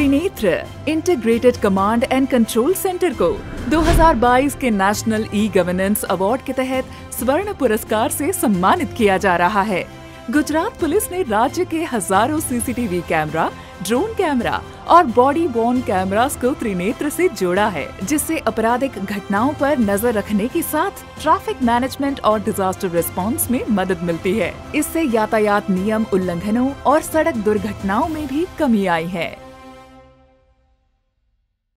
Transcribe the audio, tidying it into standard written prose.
Trinetra integrated command and control centre को 2022 के national e governance award के तहत स्वर्ण पुरस्कार से सम्मानित किया जा रहा है। गुजरात पुलिस ने राज्य के हजारों सीसीटीवी कैमरा, ड्रोन कैमरा और बॉडी वॉर्न कैमरास को त्रिनेत्र से जोड़ा है, जिससे आपराधिक घटनाओं पर नजर रखने के साथ ट्रैफिक मैनेजमेंट और डिजास्टर रिस्पांस में मदद मिलती है। इससे यातायात नियम उल्लंघनों और सड़क दुर्घटनाओं में भी कमी आई है।